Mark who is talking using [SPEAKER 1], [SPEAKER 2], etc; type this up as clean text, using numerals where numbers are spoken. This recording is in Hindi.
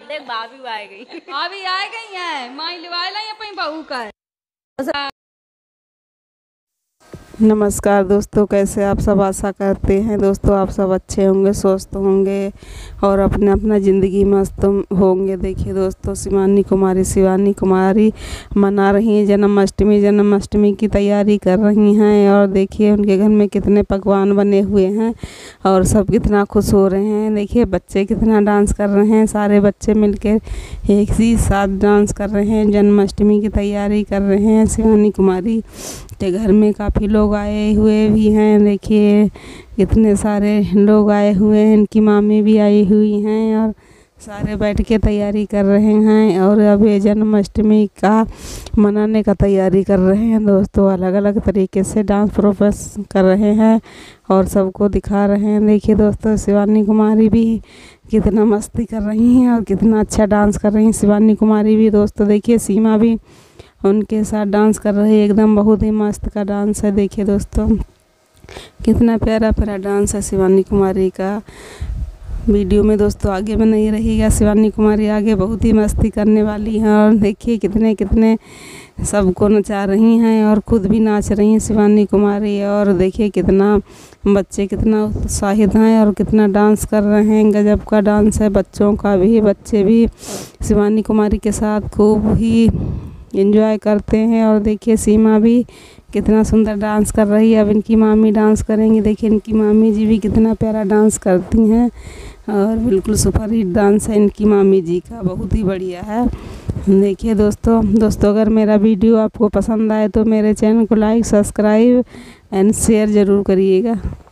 [SPEAKER 1] देख भाभी आ गई।
[SPEAKER 2] भाभी आ गई है, माई लिवा लाई अपनी बहू का।
[SPEAKER 3] नमस्कार दोस्तों, कैसे आप सब। आशा करते हैं दोस्तों आप सब अच्छे होंगे, स्वस्थ होंगे और अपना अपना ज़िंदगी मस्त होंगे। देखिए दोस्तों, शिवानी कुमारी मना रही हैं जन्माष्टमी की तैयारी कर रही हैं। और देखिए उनके घर में कितने पकवान बने हुए हैं और सब कितना खुश हो रहे हैं। देखिए बच्चे कितना डांस कर रहे हैं, सारे बच्चे मिलकर एक ही साथ डांस कर रहे हैं, जन्माष्टमी की तैयारी कर रहे हैं। शिवानी कुमारी के घर में काफ़ी लोग आए हुए भी हैं। देखिए कितने सारे लोग आए हुए हैं, इनकी मामी भी आई हुई हैं और सारे बैठ के तैयारी कर रहे हैं। और अब ये जन्माष्टमी का मनाने का तैयारी कर रहे हैं दोस्तों। अलग अलग तरीके से डांस प्रोफेस कर रहे हैं और सबको दिखा रहे हैं। देखिए दोस्तों, शिवानी कुमारी भी कितना मस्ती कर रही हैं और कितना अच्छा डांस कर रही हैं शिवानी कुमारी भी। दोस्तों देखिए सीमा भी उनके साथ डांस कर रही है, एकदम बहुत ही मस्त का डांस है। देखिए दोस्तों कितना प्यारा प्यारा डांस है शिवानी कुमारी का। वीडियो में दोस्तों आगे में नहीं रहिएगा, शिवानी कुमारी आगे बहुत ही मस्ती करने वाली हैं। और देखिए कितने कितने सबको नचा रही हैं और खुद भी नाच रही हैं शिवानी कुमारी। और देखिए कितना बच्चे कितना उत्साहित हैं और कितना डांस कर रहे हैं। गजब का डांस है बच्चों का भी, बच्चे भी शिवानी कुमारी के साथ खूब ही एंजॉय करते हैं। और देखिए सीमा भी कितना सुंदर डांस कर रही है। अब इनकी मामी डांस करेंगी। देखिए इनकी मामी जी भी कितना प्यारा डांस करती हैं और बिल्कुल सुपर हिट डांस है इनकी मामी जी का, बहुत ही बढ़िया है। देखिए दोस्तों अगर मेरा वीडियो आपको पसंद आए तो मेरे चैनल को लाइक, सब्सक्राइब एंड शेयर ज़रूर करिएगा।